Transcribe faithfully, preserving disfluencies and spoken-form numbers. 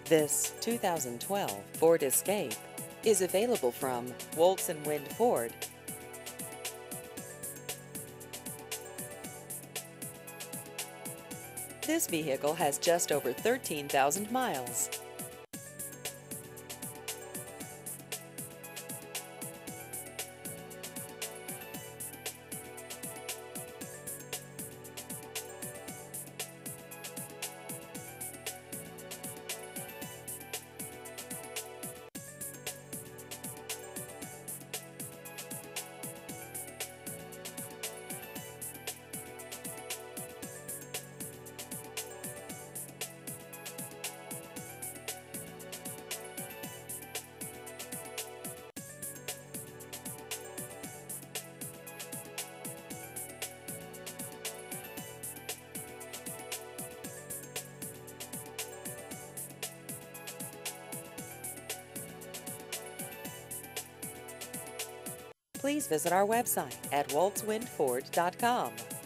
This two thousand twelve Ford Escape is available from Woltz and Wind Ford. This vehicle has just over thirteen thousand miles. Please visit our website at woltz wind ford dot com.